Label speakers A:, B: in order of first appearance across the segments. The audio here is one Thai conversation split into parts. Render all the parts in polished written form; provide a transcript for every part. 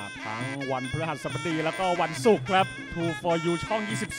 A: ทั้งวันพฤหัสบดีแล้วก็วันศุกร์ครับ True for You ช่อง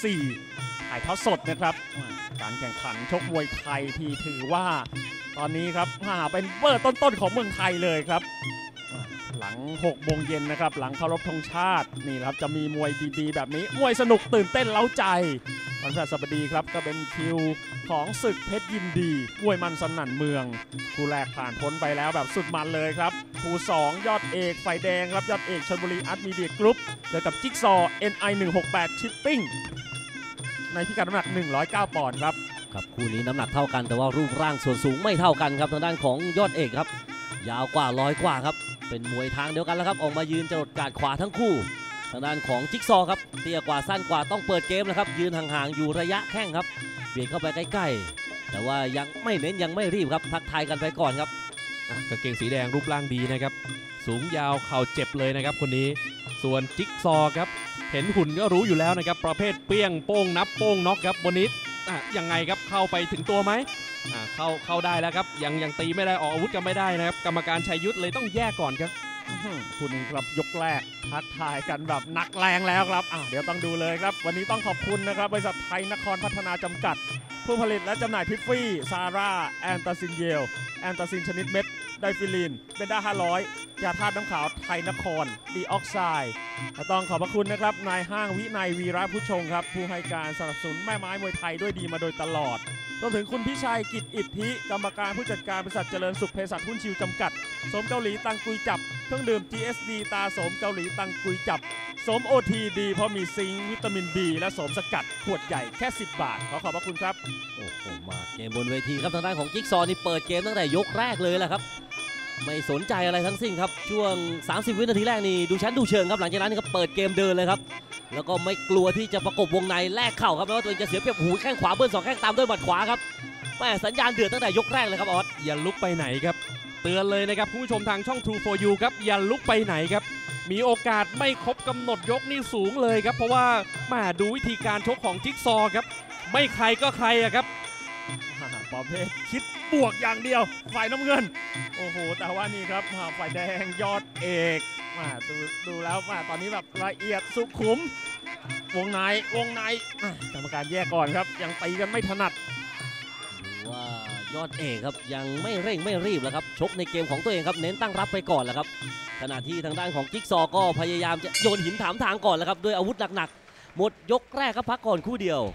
A: 24 ถ่ายทอดสดนะครับการแข่งขันชกมวยไทยที่ถือว่าตอนนี้ครับเป็นเบอร์ต้นๆของเมืองไทยเลยครับหลัง 6 โมงเย็นนะครับหลังเคารพธงชาตินี่ครับจะมีมวยดีๆแบบนี้มวยสนุกตื่นเต้นเล้าใจวันพฤหัสบดีครับก็เป็นคิวของศึกเพชรยินดีมวยมันสนั่นเมืองคู่แรกผ่านพ้นไปแล้วแบบสุดมันเลยครับคู่2ยอดเอกฝ่ายแดงครับยอดเอกชลบุรีอาร์ตมีเดียกรุ๊ปเจอกับจิ๊กซอ NI 168 ชิปปิ้งในพิกัดน้ำหนัก109 ปอนด์ครับ
B: คู่นี้น้ำหนักเท่ากันแต่ว่ารูปร่างส่วนสูงไม่เท่ากันครับทางด้านของยอดเอกครับยาวกว่า100 กว่าครับเป็นมวยทางเดียวกันแล้วครับออกมายืนจรดกาดขวาทั้งคู่ทางด้านของจิ๊กซอครับเตี้ยกว่าสั้นกว่าต้องเปิดเกมนะครับยืนห่างๆอยู่ระยะแข้งครับเบียดเข้าไปใกล้ๆแต่ว่ายังไม่เน้นยังไม่รีบครับทักทายกันไปก่อนครับ
C: กางเกงสีแดงรูปร่างดีนะครับสูงยาวเข่าเจ็บเลยนะครับคนนี้ส่วนจิ๊กซอครับเห็นหุ่นก็รู้อยู่แล้วนะครับประเภทเปี้ยงโป้งนับโป้งน็อกครับวันนี้ยังไงครับเข้าไปถึงตัวไหมเข้าได้แล้วครับยังตีไม่ได้ออกอาวุธกันไม่ได้นะครับกรรมการชัยยุทธเลยต้องแยกก่อนครับ
A: คุณครับยกแรกทักทายกันแบบนักแรงแล้วครับเดี๋ยวต้องดูเลยครับวันนี้ต้องขอบคุณนะครับบริษัทไทยนครพัฒนาจำกัดผู้ผลิตและจำหน่ายทิฟฟี่ซาร่าแอนตาซินเยลแอนตาซินชนิดเม็ดไดฟิลินเบนด้า500ยาธาตุน้ำขาวไทยนครดีออกไซด์ต้องขอบพระคุณนะครับนายห้างวินัยวีระผู้ชงครับผู้ให้การสนับสนุนแม่ไม้มวยไทยด้วยดีมาโดยตลอดรวมถึงคุณพิชัยกิจอิทธิกรรมการผู้จัดการบริษัทเจริญสุขเภสัชหุ้นชิวจำกัดสมเกาหลีตังกุยจับเครื่องดื่ม GSD ตาสมเกาหลีตังกุยจับสม OT ดีเพราะมีซิงค์วิตามิน B และสมสกัดขวดใหญ่แค่10 บาทขอบพระคุณครับ
B: โอ้โหมาเกมบนเวทีครับทางด้านของจิ๊กซอนี่เปิดเกมตั้งแต่ยกแรกเลยแหละครับไม่สนใจอะไรทั้งสิ้นครับช่วง30 วินาทีแรกนี่ดูชั้นดูเชิงครับหลังจากนั้นก็เปิดเกมเดินเลยครับแล้วก็ไม่กลัวที่จะประกบวงในแลกเข่าครับไม่ว่าตัวเองจะเสียเปรียบหูแข้งขวาเบิ้ล2 แข้งตามด้วยหมัดขวาครับแม่สัญญาณเดือดตั้งแต่ยกแรกเลยครับออส
C: อย่าลุกไปไหนครับเตือนเลยนะครับคุณผู้ชมทางช่อง True for You ครับอย่าลุกไปไหนครับมีโอกาสไม่ครบกำหนดยกนี่สูงเลยครับเพราะว่าดูวิธีการชกของจิ๊กซอครับไม่ใครก็ใครครับ
A: ประเภทคิดบวกอย่างเดียวฝ่ายน้ำเงินโอ้โหแต่ว่านี่ครับฝ่ายแดงยอดเอกดูแล้วตอนนี้แบบละเอียดสุขุมวงในกรรมการแยกก่อนครับยังตีกันไม่ถนัด
B: ว่ายอดเอกครับยังไม่เร่งไม่รีบแล้วครับชกในเกมของตัวเองครับเน้นตั้งรับไปก่อนแหละครับขณะที่ทางด้านของจิ๊กซอก็พยายามจะโยนหินถามทางก่อนแล้วครับด้วยอาวุธหนักๆหมดยกแรกครับพักก่อนคู่เดียว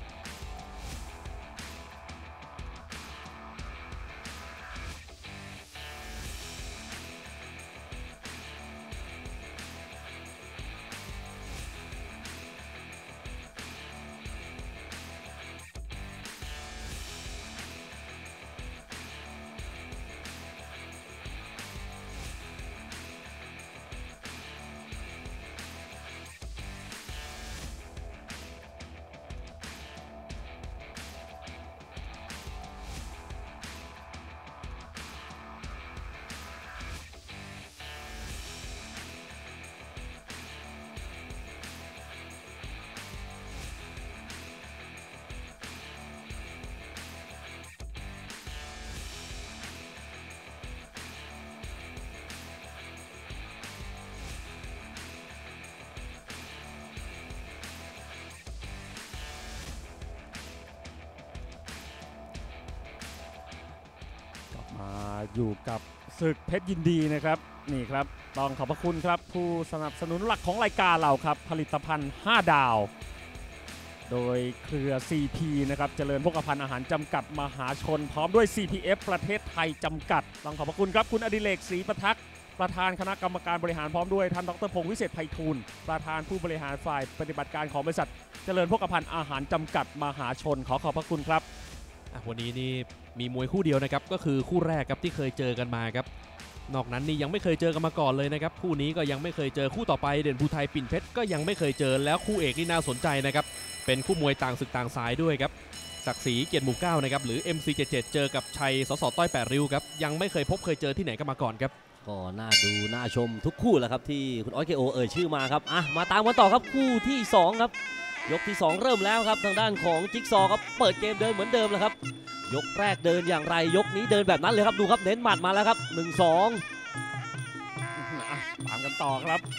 A: อยู่กับศึกเพชรยินดีนะครับนี่ครับต้องขอบพระคุณครับผู้สนับสนุนหลักของรายการเราครับผลิตภัณฑ์5 ดาวโดยเครือ CP นะครับเจริญโภคภัณฑ์อาหารจำกัดมหาชนพร้อมด้วย CPF ประเทศไทยจำกัดต้องขอบพระคุณครับคุณอดิเรกศรีประทักษ์ประธานคณะกรรมการบริหารพร้อมด้วยท่านดร.พงษ์วิเศษไพฑูรย์ประธานผู้บริหารฝ่ายปฏิบัติการของบริษัทเจริญโภคภัณฑ์อาหารจำกัดมหาชนขอบพระคุณครับ
C: วันนี้นี่มีมวยคู่เดียวนะครับก็คือคู่แรกครับที่เคยเจอกันมาครับนอกนั้นนี่ยังไม่เคยเจอกันมาก่อนเลยนะครับคู่นี้ก็ยังไม่เคยเจอคู่ต่อไปเด่นภูไทยปิ่นเพชรก็ยังไม่เคยเจอแล้วคู่เอกนี่น่าสนใจนะครับเป็นคู่มวยต่างศึกต่างสายด้วยครับศักดิ์ศรีเกียรติหมู่9นะครับหรือ MC77 เจอกับชัยสสต้อย8ริ้วครับยังไม่เคยพบเคยเจอที่ไหนกันมาก่อนครับ
B: ก็น่าดูน่าชมทุกคู่แหละครับที่คุณออสเคโอเอ่ยชื่อมาครับมาตามกันต่อครับคู่ที่2ครับยกที่2เริ่มแล้วครับทางด้านของจิ๊กซอครับเปิดเกมเดินเหมือนเดิมแล้วครับยกแรกเดินอย่างไรยกนี้เดินแบบนั้นเลยครับดูครับเน้นหมัดมาแล้วครับ1-2
A: ตามกันต่อครับแล้ว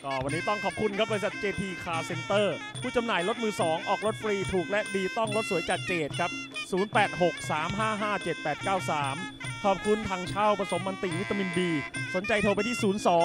A: ก็วันนี้ต้องขอบคุณครับบริษัท JT Car Center ผู้จำหน่ายรถมือ 2 ออกรถฟรีถูกและดีต้องรถสวยจัดเจดครับ 0863557893 ขอบคุณทางเช่าผสมมันติวิตามิน B สนใจโทรไปที่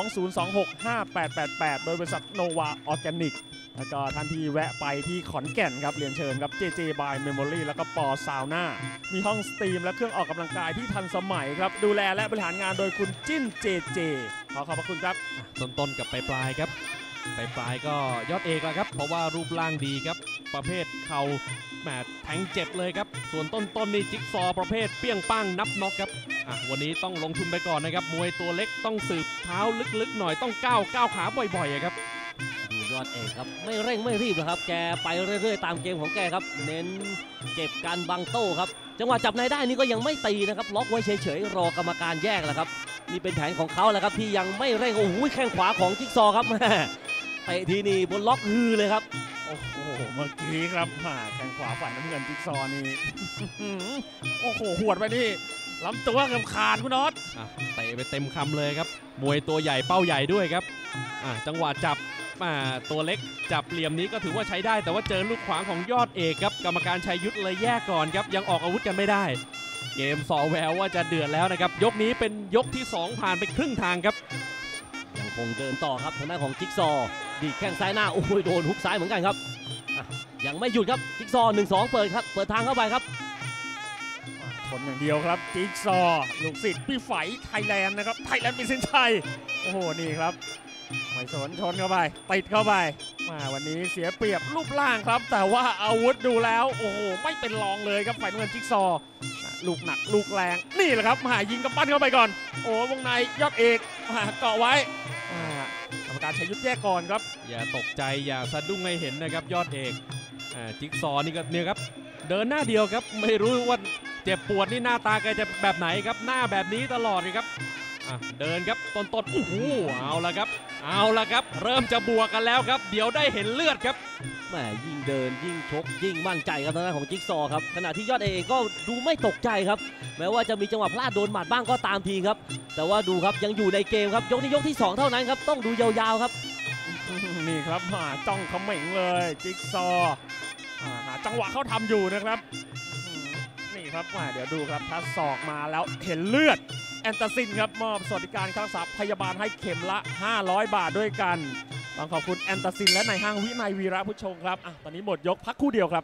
A: 02-026-5888 โดยบริษัทโนวาออร์แกนิกแล้วก็ท่านที่แวะไปที่ขอนแก่นครับเรียนเชิญครับ JJ by Memory แล้วก็ปอซาวน่ามีห้องสตรีมและเครื่องออกกำลังกายที่ทันสมัยครับดูแลและบริหารงานโดยคุณจิ้น JJ ขอบพระคุณครับ
C: ต้นๆกับปลายๆครับปลายๆก็ยอดเอกแล้วครับเพราะว่ารูปร่างดีครับประเภทเข่าแหมแทงเจ็บเลยครับส่วนต้นๆนี่จิ๊กซอประเภทเปี้ยงป้างนับน็อกครับวันนี้ต้องลงทุนไปก่อนนะครับมวยตัวเล็กต้องสืบเท้าลึกๆหน่อยต้องก้าวขาบ่อยๆครับ
B: ดูยอดเอกครับไม่เร่งไม่รีบนะครับแกไปเรื่อยๆตามเกมของแกครับเน้นเก็บการบังโต้ครับจังหวะจับในได้นี่ก็ยังไม่ตีนะครับล็อกไว้เฉยๆรอกรรมการแยกแหละครับนี่เป็นแผนของเขาแหละครับที่ยังไม่เร่งโอ้โหแข้งขวาของจิ๊กซอครับเตะทีนี่บนล็อกฮือเลยครับ
A: โอ้โหเมื่อกี้ครับแข้งขวาฝ่ายน้ำเงินจิ๊กซอนี่โอ้โหหวดไปนี่ลำตัวเกือบขาดคุณน็อต
C: เตะไปเต็มคำเลยครับมวยตัวใหญ่เป้าใหญ่ด้วยครับจังหวะจับตัวเล็กจับเหลี่ยมนี้ก็ถือว่าใช้ได้แต่ว่าเจอลูกขวางของยอดเอกครับกรรมการชัยยุทธเลยแยกก่อนครับยังออกอาวุธกันไม่ได้เกมสอแววว่าจะเดือดแล้วนะครับยกนี้เป็นยกที่2ผ่านไปครึ่งทางครับ
B: ยังคงเดินต่อครับทางด้านของจิ๊กซอดีดแข้งซ้ายหน้าโอ้ยโดนฮุกซ้ายเหมือนกันครับยังไม่หยุดครับจิ๊กซอ 1-2 เปิดทางเข้าไปครับ
A: ทนอย่างเดียวครับจิ๊กซอลูกศิษย์พี่ไฝไทยแลนด์นะครับไทยแลนด์เป็นเส้นชัยโอ้โหนี่ครับไม่สนชนเข้าไปติดเข้าไปวันนี้เสียเปรียบรูปร่างครับแต่ว่าอาวุธดูแล้วโอ้โหไม่เป็นรองเลยครับฝ่ายน้ำเงินจิ๊กซอลูกหนักลูกแรงนี่แหละครับยิงกำปั้นเข้าไปก่อนโอ้วงในยอดเอกเกาะไว้กรรมการชัยยุทธแยกก่อนครับ
C: อย่าตกใจอย่าสะดุ้งให้เห็นนะครับยอดเอกจิ๊กซอนี่ก็เนี่ยครับเดินหน้าเดียวครับไม่รู้ว่าเจ็บปวดนี่หน้าตาแกจะแบบไหนครับหน้าแบบนี้ตลอดเลยครับเดินครับต้นโอ้โหเอาละครับเริ่มจะบวกกันแล้วครับเดี๋ยวได้เห็นเลือดครับ
B: แหมยิ่งเดินยิ่งชกยิ่งมั่นใจครับทางด้านของจิ๊กซอครับขณะที่ยอดเอกก็ดูไม่ตกใจครับแม้ว่าจะมีจังหวะพลาดโดนหมัดบ้างก็ตามทีครับแต่ว่าดูครับยังอยู่ในเกมครับยกนี้ยกที่2เท่านั้นครับต้องดูยาวๆครับ
A: นี่ครับจ้องเขม่งเลยจิ๊กซอจังหวะเขาทำอยู่นะครับนี่ครับเดี๋ยวดูครับถ้าศอกมาแล้วเห็นเลือดแอนตาซินครับมอบสวัสดิการค่ารักษาพยาบาลให้เข็มละ500 บาทด้วยกันต้องขอบคุณแอนตาซินและนายห้างวินัยวีระพุชงครับตอนนี้หมดยกพักคู่เดียวครับ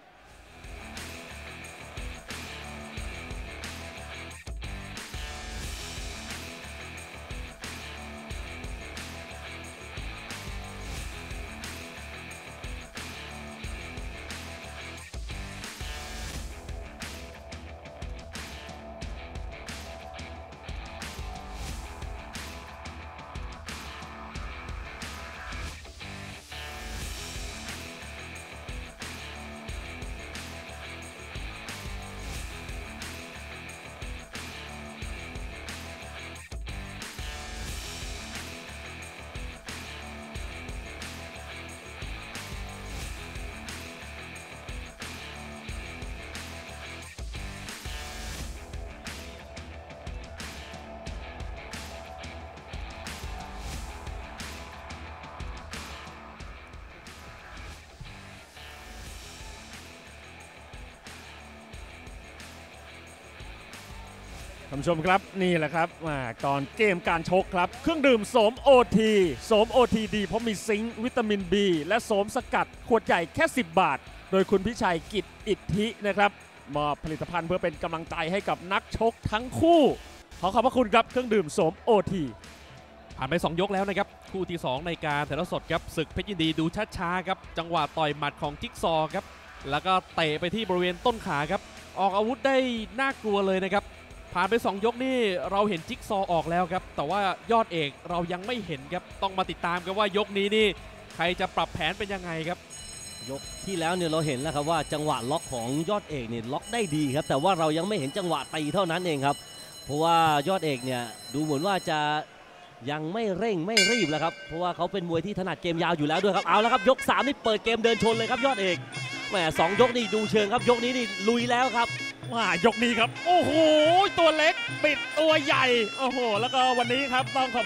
A: ท่านผู้ชมครับนี่แหละครับก่อนเกมการชกครับเครื่องดื่มโสมโอทีดีเพราะมีซิงค์วิตามิน B และโสมสกัดขวดใหญ่แค่10 บาทโดยคุณพิชัยกิจอิทธินะครับมอบผลิตภัณฑ์เพื่อเป็นกำลังใจให้กับนักชกทั้งคู่ขอบพระคุณครับเครื่องดื่มโสมโอที
C: ผ่านไป2ยกแล้วนะครับคู่ที่2ในการถ่ายทอดสดครับศึกเพชรยินดีดูช้าๆครับจังหวะต่อยหมัดของจิ๊กซอครับแล้วก็เตะไปที่บริเวณต้นขาครับออกอาวุธได้น่ากลัวเลยนะครับผ่านไป2ยกนี่เราเห็นจิ๊กซอออกแล้วครับแต่ว่ายอดเอกเรายังไม่เห็นครับต้องมาติดตามกันว่ายกนี้นี่ใครจะปรับแผนเป็นยังไงครับ
B: ยกที่แล้วเนี่ยเราเห็นแล้วครับว่าจังหวะล็อกของยอดเอกเนี่ยล็อกได้ดีครับแต่ว่าเรายังไม่เห็นจังหวะตีเท่านั้นเองครับเพราะว่ายอดเอกเนี่ยดูเหมือนว่าจะยังไม่เร่งไม่รีบแล้วครับเพราะว่าเขาเป็นมวยที่ถนัดเกมยาวอยู่แล้วด้วยครับเอาแล้วครับยก3นี่เปิดเกมเดินชนเลยครับยอดเอกแหม2ยกนี่ดูเชิงครับยกนี้นี่ลุยแล้วครับ
A: ยกนี้ครับโอ้โหตัวเล็กปิดตัวใหญ่โอ้โหแล้วก็วันนี้ครับต้องขอบคุณ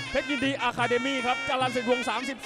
A: เพชรยินดีอะคาเดมี่ครับจรัญสิทธิ์วงศ์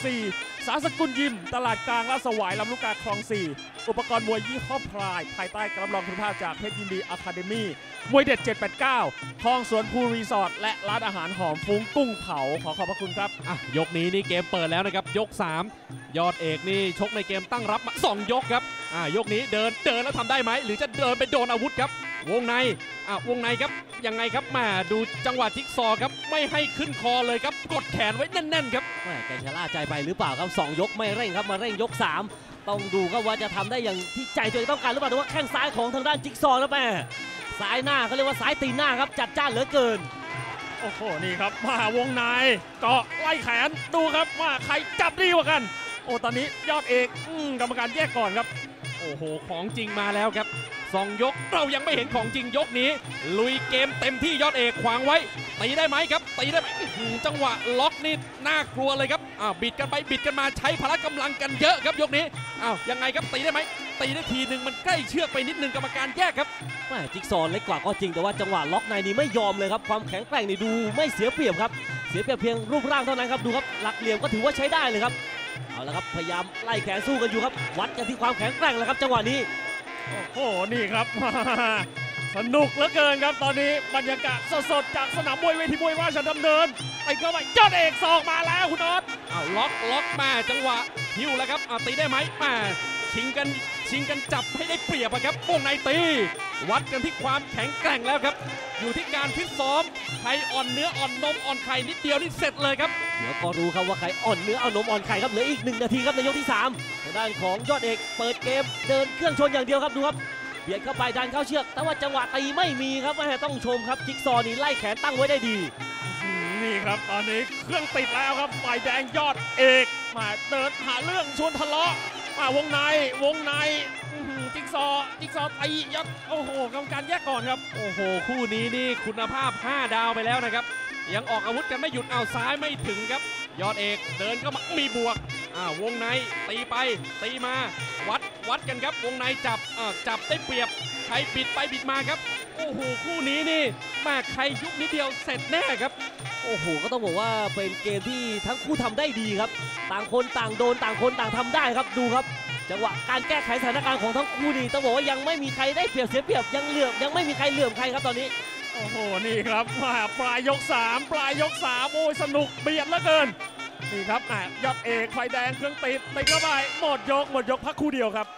A: 34 สาสกุลยิมตลาดกลางลาดสวายลำลูกกาคลอง 4 อุปกรณ์มวยยี่ห้อพลายภายใต้การรับรองคุณภาพจากเพชรยินดีอะคาเดมี่มวยเด็ด 789 คลองสวนภูรีสอร์ทและร้านอาหารหอมฟุ้งกุ้งเผาขอขอบพระคุณครับ
C: ยกนี้นี่เกมเปิดแล้วนะครับยก 3 ยอดเอกนี่ชกในเกมตั้งรับมา2 ยกครับยกนี้เดินแล้วทำได้ไหมหรือจะเดินไปโดนอาวุธครับวงในครับยังไงครับมาดูจังหวะจิ๊กซอครับไม่ให้ขึ้นคอเลยครับกดแขนไว้แน่นๆครับ
B: แกชะล่าใจไปหรือเปล่าครับ2 ยกไม่เร่งครับมาเร่งยก 3ต้องดูครับว่าจะทำได้อย่างที่ใจตัวเองต้องการหรือเปล่าแต่ว่าแข้งซ้ายของทางด้านจิ๊กซอครับแม่ซ้ายหน้าเขาเรียกว่าซ้ายตีนหน้าครับจัดจ้านเหลือเกิน
A: โอ้โหนี่ครับมาวงในเกาะไล่แขนดูครับว่าใครจับดีกว่ากันโอ้ตอนนี้ยอดเอกกรรมการแยกก่อนครับ
C: โอ้โหของจริงมาแล้วครับ2 ยกเรายังไม่เห็นของจริงยกนี้ลุยเกมเต็มที่ยอดเอกขวางไว้ตีได้ไหมครับตีได้ไหมจังหวะล็อกนี่น่ากลัวเลยครับบิดกันไปบิดกันมาใช้พละกำลังกันเยอะครับยกนี้ยังไงครับตีได้ไหมตีได้ทีหนึ่งมันใกล้เชือกไปนิดนึงกรรมการแยกครับ
B: จิ๊กซอเล็กกว่าก็จริงแต่ว่าจังหวะล็อกในนี้ไม่ยอมเลยครับความแข็งแกร่งนี่ดูไม่เสียเปรียบครับเสียเปรียบเพียงรูปร่างเท่านั้นครับดูครับหลักเหลี่ยมก็ถือว่าใช้ได้เลยครับเอาละครับพยายามไล่แขนสู้กันอยู่ครับวัดกันที่ความแข็งแกร่งแล้วครับจังหวะนี้
A: โอ้โหนี่ครับสนุกเหลือเกินครับตอนนี้บรรยากาศสดๆจากสนามมวยเวทีมวยราชดำเนินไปเข้าไปยอดเอกศอกมาแล้วคุณน็อต
C: ล็อกมาจังหวะหิ้วแล้วครับตีได้ไหมชิงกันจับให้ได้เปรียบครับวงในตีวัดกันที่ความแข็งแกร่งแล้วครับอยู่ที่การฟิตซ้อมใครอ่อนเนื้ออ่อนนมอ่อนไข่นิดเดียวนี่เสร็จเลยครับ
B: เดี๋ยวก็รู้ครับว่าใครอ่อนเนื้ออ่อนนมอ่อนไข่ครับเหลืออีก1 นาทีครับในยกที่3ทางด้านของยอดเอกเปิดเกมเดินเครื่องชนอย่างเดียวครับดูครับเบียดเข้าไปดันเข้าเชือกแต่ว่าจังหวะตีไม่มีครับต้องชมครับจิ๊กซอนี่ไล่แขนตั้งไว้ได้ดี
A: นี่ครับตอนนี้เครื่องติดแล้วครับฝ่ายแดงยอดเอกมาเดินหาเรื่องชวนทะเลาะวงในจิ๊กซอตียัดโอ้โหกรรมการแยกก่อนครับ
C: โอ้โหคู่นี้นี่คุณภาพ5 ดาวไปแล้วนะครับยังออกอาวุธกันไม่หยุดซ้ายไม่ถึงครับยอดเอกเดินก็มีบวกวงในตีไปตีมาวัดกันครับวงในจับได้เปรียบใครบิดไปบิดมาครับโอ้โหคู่นี้นี่มาใครยุบนิดเดียวเสร็จแน่ครับ
B: โอ้โหก็ต้องบอกว่าเป็นเกมที่ทั้งคู่ทำได้ดีครับต่างคนต่างโดนต่างคนต่างทำได้ครับดูครับจังหวะการแก้ไขสถานการณ์ของทั้งคู่นี่ต้องบอกว่ายังไม่มีใครได้เปรียบเสียเปรียบยังไม่มีใครเหลื่อมใครครับตอนนี้
A: โอ้โหนี่ครับปลายยก 3โอ้ยสนุกเบียดเหลือเกินนี่ครับยอดเอกไฟแดงเครื่องติดเข้าไปหมดยกพักคู่เดียวครับ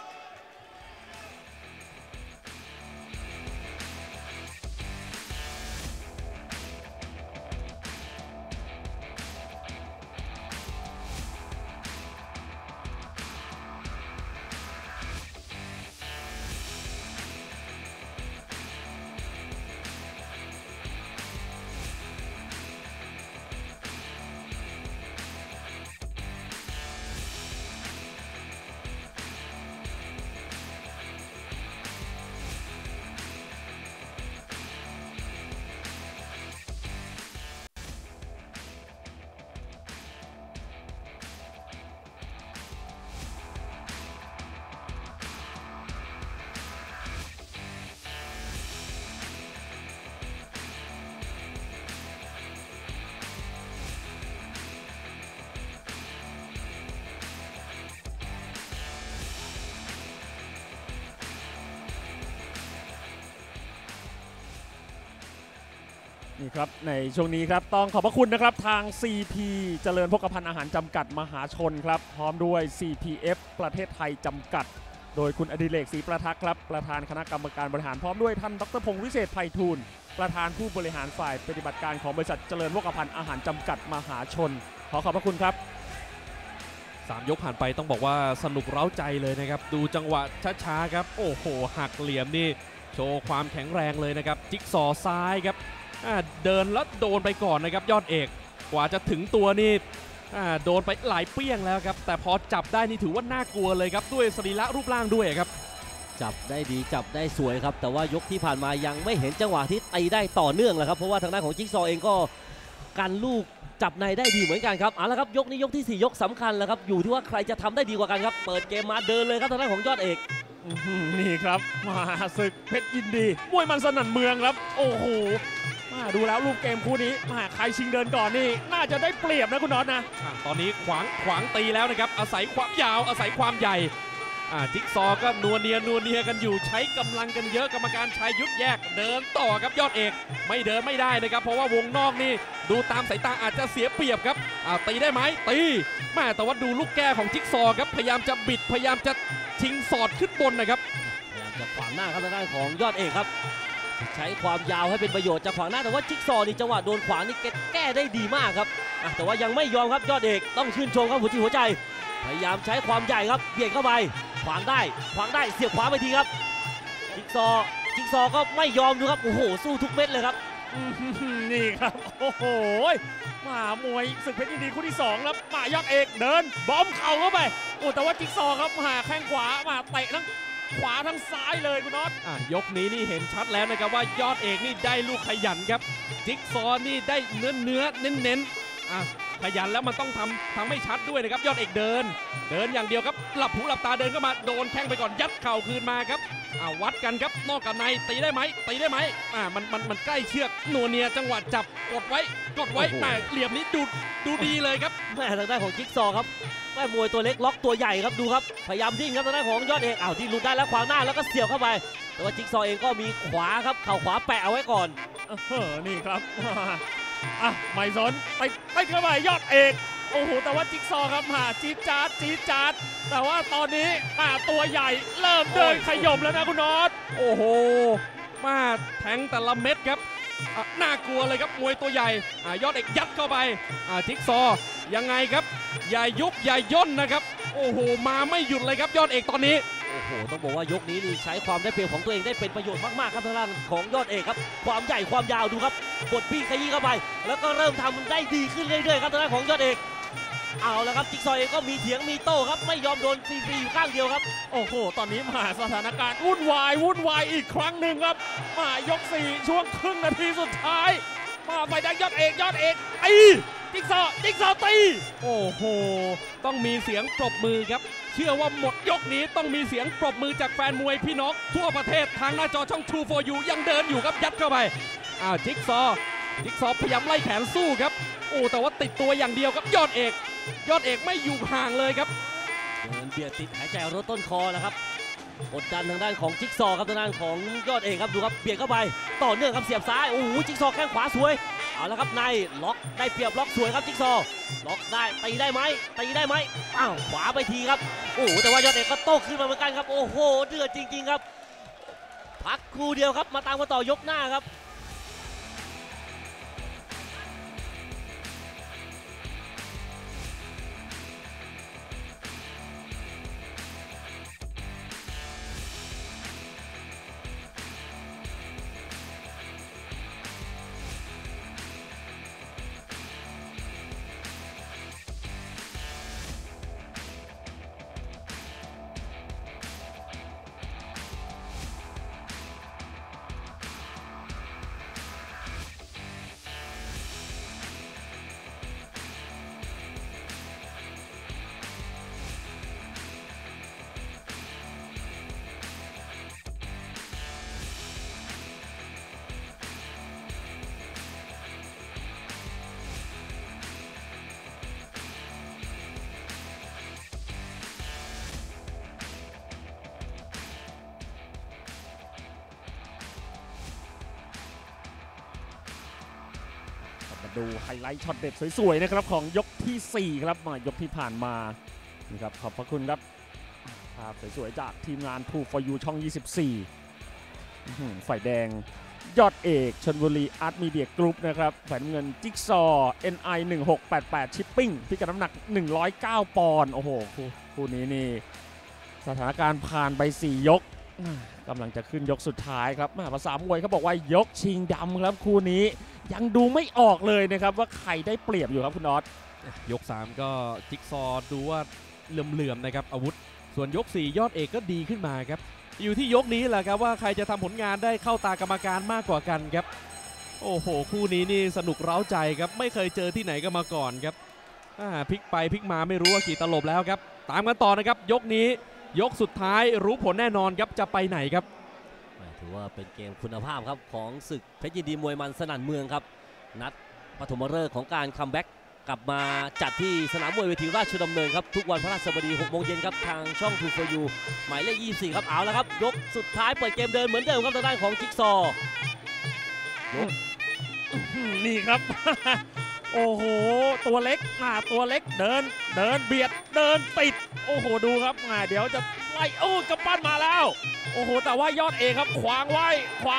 A: นี่ครับในช่วงนี้ครับต้องขอบพระคุณนะครับทาง CP เจริญพกพาอาหารจำกัดมหาชนครับพร้อมด้วย CPF ประเทศไทยจำกัดโดยคุณอดิเรกศรีประทักษ์ครับประธานคณะกรรมการบริหารพร้อมด้วยท่านดร.พงษ์วิเศษไพฑูรย์ประธานผู้บริหารฝ่ายปฏิบัติการของบริษัทเจริญพกพาอาหารจำกัดมหาชนขอขอบพระคุณครับ
C: 3 ยกผ่านไปต้องบอกว่าสนุกเร้าใจเลยนะครับดูจังหวะช้าๆครับโอ้โหหักเหลี่ยมนี่โชว์ความแข็งแรงเลยนะครับจิ๊กซอซ้ายครับเดินแล้วโดนไปก่อนนะครับยอดเอกกว่าจะถึงตัวนี่โดนไปหลายเปี้ยงแล้วครับแต่พอจับได้นี่ถือว่าน่ากลัวเลยครับด้วยสรีระรูปร่างด้วยครับ
B: จับได้ดีจับได้สวยครับแต่ว่ายกที่ผ่านมายังไม่เห็นจังหวะที่ตีได้ต่อเนื่องเลยครับเพราะว่าทางด้านของจิ๊กซอเองก็กันลูกจับในได้ดีเหมือนกันครับเอาละครับยกนี้ยกที่4ยกสำคัญแล้วครับอยู่ที่ว่าใครจะทำได้ดีกว่ากันครับเปิดเกมมาเดินเลยครับทางด้านของยอดเอก
A: นี่ครับมาศึกเพชรยินดีมวยมันสนั่นเมืองครับโอ้โหดูแล้วรูปเกมคู่นี้ใครชิงเดินก่อนนี่น่าจะได้เปรียบนะคุณน็อตนะ
C: ตอนนี้ขวางตีแล้วนะครับอาศัยความยาวอาศัยความใหญ่จิ๊กซอก็นัวเนียกันอยู่ใช้กำลังกันเยอะกรรมการชายยุทธแยกเดินต่อครับยอดเอกไม่เดินไม่ได้นะครับเพราะว่าวงนอกนี่ดูตามสายตาอาจจะเสียเปรียบครับตีได้ไหมตีแม่แต่ว่าดูลูกแก้ของจิ๊กซอครับพยายามจะบิดพยายามจะชิงสอดขึ้นบนนะครับ
B: พยายามจะขวางหน้าครับทางด้านของยอดเอกครับใช้ความยาวให้เป็นประโยชน์จะขวางหน้าแต่ว่าจิ๊กซอนี่จังหวะโดนขวางนี่แก้ได้ดีมากครับแต่ว่ายังไม่ยอมครับยอดเอกต้องชื่นชมครับหัวจิตหัวใจพยายามใช้ความใหญ่ครับเบียดเข้าไปขวางได้เสียบขวาไปทีครับจิ๊กซอก็ไม่ยอมดูครับโอ้โหสู้ทุกเม็ดเลยครับ
A: นี่ครับโอ้โหมวยศึกเพชรยินดีคู่ที่2แล้วยอดเอกเดินบอมเข่าเข้าไปโอ้แต่ว่าจิ๊กซอครับแข้งขวาเตะทั้งขวาทั้งซ้ายเลยคุณน็อต
C: ยกนี้นี่เห็นชัดแล้วนะครับว่ายอดเอกนี่ได้ลูกขยันครับจิ๊กซอนี่ได้เนื้อเน้นขยันแล้วมันต้องทำให้ชัดด้วยนะครับยอดเอกเดินอย่างเดียวครับหลับหูหลับตาเดินเข้ามาโดนแข้งไปก่อนยัดเข่าคืนมาครับวัดกันครับนอกกับในตีได้ไหมมันใกล้เชือกนัวเนียจังหวะจับกดไว้เหลี่ยมนี้ดูดีเลยครับ
B: แม่ทางด้านของจิ๊กซอครับแม่มวยตัวเล็กล็อกตัวใหญ่ครับดูครับพยายามดิ้นครับทางด้านของยอดเอกที่หลุดได้แล้วขวางหน้าแล้วก็เสียบเข้าไปแต่ว่าจิ๊กซอเองก็มีขวาครับเข่าขวาแปะเอาไว้ก่อน
A: นี่ครับไม่สนไปเข้าไปยอดเอกโอ้โหแต่ว่าจิ๊กซอครับจี๊ดจ๊าดแต่ว่าตอนนี้ตัวใหญ่เริ่มเดินขย่มแล้วนะคุณน็อต
C: โอ้โหมาแทงแต่ละเม็ดครับน่ากลัวเลยครับมวยตัวใหญ่ยอดเอกยัดเข้าไปจิ๊กซอยังไงครับอย่ายุบอย่าย่นนะครับโอ้โหมาไม่หยุดเลยครับยอดเอกตอนนี้
B: โอ้โหต้องบอกว่ายกนี้นี่ใช้ความได้เปรียบของตัวเองได้เป็นประโยชน์มากๆครับทางด้านของยอดเอกครับความใหญ่ความยาวดูครับบดบี้ขยี้เข้าไปแล้วก็เริ่มทำได้ดีขึ้นเรื่อยๆครับทางด้านของยอดเอกเอาแล้วครับจิ๊กซอเองก็มีเถียงมีโต้ครับไม่ยอมโดนฟรีๆอยู่ข้างเดียวครับ
A: โอ้โหตอนนี้สถานการณ์วุ่นวายอีกครั้งหนึ่งครับยก4ช่วงครึ่งนาทีสุดท้ายไปได้ยอดเอกจิ๊กซอตี
C: โอ้โหต้องมีเสียงปรบมือครับเชื่อว่าหมดยกนี้ต้องมีเสียงปรบมือจากแฟนมวยพี่น้องทั่วประเทศทางหน้าจอช่อง True for You ยังเดินอยู่ครับยัดเข้าไปจิ๊กซอพยายามไล่แขนสู้ครับโอ้แต่ว่าติดตัวอย่างเดียวครับยอดเอกไม่อยู่ห่างเลยครับ
B: เดินเบียดติดหายใจรถต้นคอแล้วครับกดดันทางด้านของจิ๊กซอครับทางด้านของยอดเอกครับดูครับเบียดเข้าไปต่อเนื่องครับเสียบซ้ายโอ้โหจิ๊กซอแข้งขวาสวยเอาแล้วครับในล็อกได้เปรียบล็อกสวยครับจิ๊กซอล็อกได้ตีได้ไหมขวาไปทีครับโอ้โหแต่ว่ายอดเอกก็โต้ขึ้นมาเหมือนกันครับโอ้โหเดือดจริงๆครับพักครู่เดียวครับมาตามกันต่อยกหน้าครับ
A: ดูไฮไลท์ช็อตเด็ดสวยๆนะครับของยกที่4ครับยกที่ผ่านมานี่ครับขอบพระคุณครับภาพสวยๆจากทีมงาน True for You ช่อง 24ฝ่ายแดงยอดเอกชลบุรีอาร์ตมีเดียกรุ๊ปนะครับฝ่ายน้ำเงินจิ๊กซอ NI 1688ชิปปิ้งพิกัดน้ำหนัก109ปอนด์โอ้โหคู่นี้นี่สถานการณ์ผ่านไป4ยกกำลังจะขึ้นยกสุดท้ายครับภาษามวยเขาบอกว่ายกชิงดำครับคู่นี้ยังดูไม่ออกเลยนะครับว่าใครได้เปรียบอยู่ครับคุณน็อต
C: ยก3ก็จิ๊กซอดูว่าเหลื่อมๆนะครับอาวุธส่วนยก4ยอดเอกก็ดีขึ้นมาครับอยู่ที่ยกนี้แหละครับว่าใครจะทำผลงานได้เข้าตากรรมการมากกว่ากันครับโอ้โหคู่นี้นี่สนุกเร้าใจครับไม่เคยเจอที่ไหนก็มาก่อนครับพลิกไปพลิกมาไม่รู้ว่ากี่ตลบแล้วครับตามกันต่อนะครับยกนี้ยกสุดท้ายรู้ผลแน่นอนครับจะไปไหนครับ
B: ถืถือว่าเป็นเกมคุณภาพครับของศึกเพชรยินดีมวยมันสนั่นเมืองครับนัดปฐมฤกษ์ของการคัมแบ็กกลับมาจัดที่สนามมวยเวทีราชดำเนินครับทุกวันพฤหัสบดี 6 โมงเย็นครับทางช่อง 2 for you หมายเลข 24 ครับเอาแล้วครับยกสุดท้ายเปิดเกมเดินเหมือนเดิมครับทางด้านของจิ๊กซอว์
A: นี่ครับ โอ้โหตัวเล็กตัวเล็กเดินเบียดเดินติดโอ้โหดูครับเดี๋ยวจะไล่กำปั้นมาแล้วโอ้โหแต่ว่ายอดเอกครับขวางไว้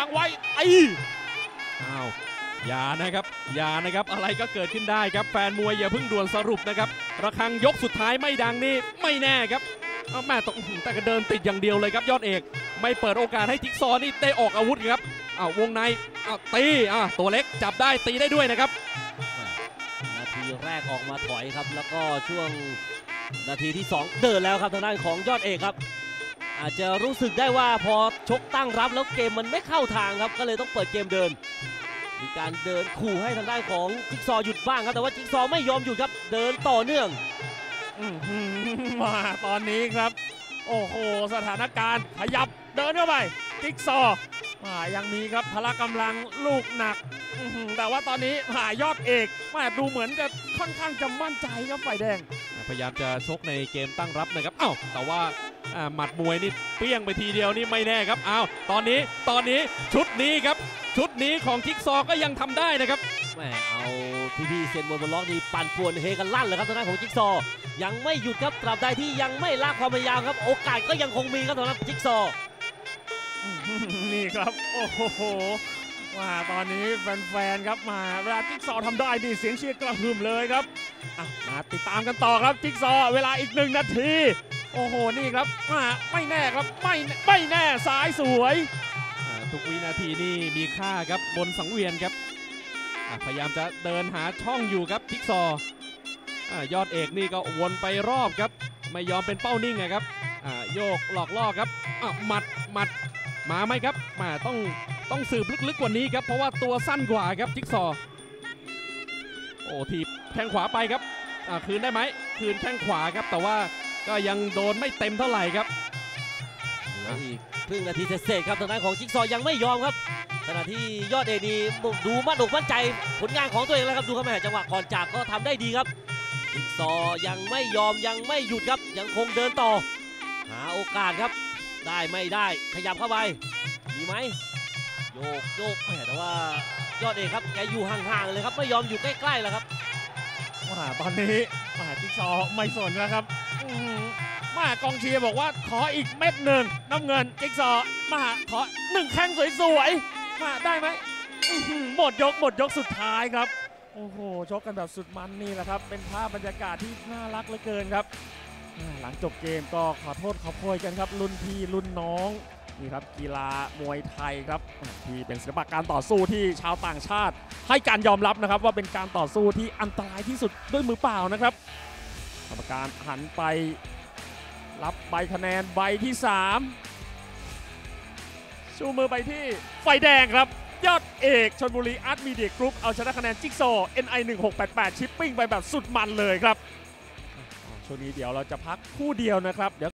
C: อ้าวอย่านะครับอะไรก็เกิดขึ้นได้ครับแฟนมวยอย่าเพิ่งด่วนสรุปนะครับระฆังยกสุดท้ายไม่ดังนี่ไม่แน่ครับแม่แต่ก็เดินติดอย่างเดียวเลยครับยอดเอกไม่เปิดโอกาสให้จิ๊กซอว์นี่ได้ออกอาวุธครับวงในตีตัวเล็กจับได้ตีได้ด้วยนะครับ
B: นาทีแรกออกมาถอยครับแล้วก็ช่วงนาทีที่ 2 เดินแล้วครับทางด้านของยอดเอกครับอาจจะรู้สึกได้ว่าพอชกตั้งรับแล้วเกมมันไม่เข้าทางครับก็เลยต้องเปิดเกมเดินมีการเดินขู่ให้ทางด้านของจิ๊กซอว์หยุดบ้างครับแต่ว่าจิ๊กซอว์ไม่ยอมหยุดครับเดินต่อเนื่อง
A: มาตอนนี้ครับโอ้โหสถานการณ์ขยับเดินเข้าไปจิ๊กซอว์ยังมีครับพละกำลังลูกหนักแต่ว่าตอนนี้ยอดเอกดูเหมือนจะค่อนข้างจะมั่นใจครับฝ่ายแดง
C: พยายามจะชกในเกมตั้งรับนะครับแต่ว่าหมัดมวยนี่เปี้ยงไปทีเดียวนี่ไม่แน่ครับตอนนี้ชุดนี้ครับชุดนี้ของจิ๊กซอว์ก็ยังทำได้นะครับ
B: เอาพี่เซียนมวยบนล็อกนี่ปั่นป่วนเฮกันลั่นเลยครับทางด้านของจิ๊กซอว์ยังไม่หยุดครับตราบใดที่ยังไม่ละความพยายามครับโอกาสก็ยังคงมีครับสำหรับจิ๊กซอว์
A: นี่ครับโอ้โหตอนนี้แฟนๆครับเวลาจิ๊กซอว์ทำได้ดีเสียงเชียร์กระหึ่มเลยครับมาติดตามกันต่อครับจิ๊กซอว์เวลาอีก1 นาทีโอ้โหนี่ครับไม่แน่ครับไม่แน่ซ้ายสวย
C: ทุกวินาทีนี่มีค่าครับบนสังเวียนครับพยายามจะเดินหาช่องอยู่ครับจิ๊กซอว์ยอดเอกนี่ก็วนไปรอบครับไม่ยอมเป็นเป้านิ่งครับโยกหลอกล่อครับหมัดมาไหมครับต้องสืบลึกๆกว่านี้ครับเพราะว่าตัวสั้นกว่าครับจิ๊กซอว์ทีบแข้งขวาไปครับคืนได้ไหมคืนแข้งขวาครับแต่ว่าก็ยังโดนไม่เต็มเท่าไหร่ครับ
B: อีกครึ่งนาทีเศษครับทางด้านของจิ๊กซอว์ยังไม่ยอมครับขณะที่ยอดเอกนี่ดูมั่นใจผลงานของตัวเองแล้วครับดูครับแม่จังหวะก่อนจากก็ทำได้ดีครับจิ๊กซอว์ยังไม่ยอมยังไม่หยุดครับยังคงเดินต่อหาโอกาสครับได้ไม่ได้ขยับเข้าไปมีไหมโยกแต่ว่ายอดเอกครับแกอยู่ห่างๆเลยครับไม่ยอมอยู่ใกล้ๆแล้วครับ
A: ตอนนี้จิ๊กซอว์ไม่สนแล้วครับกองเชียร์บอกว่าขออีกเม็ดหนึ่งน้ำเงินจิ๊กซอว์ขอ1 แข้งสวยๆได้ไหมหมดยกสุดท้ายครับโอ้โหชกกันแบบสุดมันนี่แหละครับเป็นภาพบรรยากาศที่น่ารักเหลือเกินครับหลังจบเกมก็ขอโทษขอโพยกันครับรุ่นพี่รุ่นน้องนี่ครับกีฬามวยไทยครับที่เป็นศิลปะการต่อสู้ที่ชาวต่างชาติให้การยอมรับนะครับว่าเป็นการต่อสู้ที่อันตรายที่สุดด้วยมือเปล่านะครับกรรมการหันไปรับใบคะแนนใบที่3ชูมือไปที่ไฟแดงครับยอดเอกชลบุรีอาร์ตมีเดียกรุ๊ปเอาชนะคะแนนจิ๊กซอว์ NI 1688ชิปปิ้งไปแบบสุดมันเลยครับช่วงนี้เดี๋ยวเราจะพักคู่เดียวนะครับ